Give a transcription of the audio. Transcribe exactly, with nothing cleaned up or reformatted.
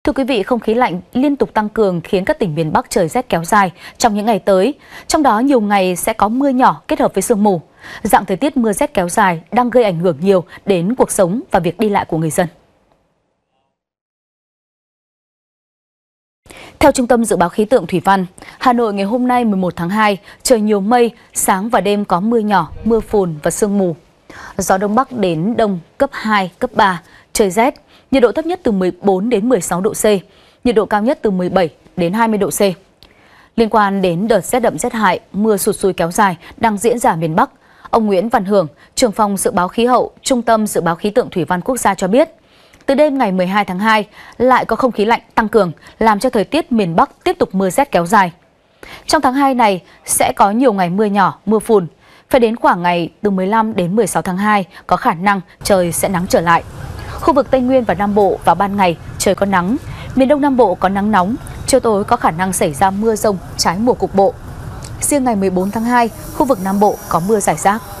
Thưa quý vị, không khí lạnh liên tục tăng cường khiến các tỉnh miền Bắc trời rét kéo dài trong những ngày tới. Trong đó nhiều ngày sẽ có mưa nhỏ kết hợp với sương mù. Dạng thời tiết mưa rét kéo dài đang gây ảnh hưởng nhiều đến cuộc sống và việc đi lại của người dân. Theo Trung tâm Dự báo Khí tượng Thủy văn, Hà Nội ngày hôm nay mười một tháng hai, trời nhiều mây, sáng và đêm có mưa nhỏ, mưa phùn và sương mù. Gió Đông Bắc đến Đông cấp hai, cấp ba, trời rét, nhiệt độ thấp nhất từ mười bốn đến mười sáu độ C, nhiệt độ cao nhất từ mười bảy đến hai mươi độ C. Liên quan đến đợt rét đậm rét hại, mưa sụt sùi kéo dài đang diễn ra miền Bắc, ông Nguyễn Văn Hưởng, trưởng phòng Dự báo Khí hậu, Trung tâm Dự báo Khí tượng Thủy văn Quốc gia cho biết, từ đêm ngày mười hai tháng hai lại có không khí lạnh tăng cường làm cho thời tiết miền Bắc tiếp tục mưa rét kéo dài. Trong tháng hai này sẽ có nhiều ngày mưa nhỏ, mưa phùn. Phải đến khoảng ngày từ mười lăm đến mười sáu tháng hai có khả năng trời sẽ nắng trở lại. Khu vực Tây Nguyên và Nam Bộ vào ban ngày trời có nắng, miền Đông Nam Bộ có nắng nóng, chiều tối có khả năng xảy ra mưa rông trái mùa cục bộ. Riêng ngày mười bốn tháng hai, khu vực Nam Bộ có mưa rải rác.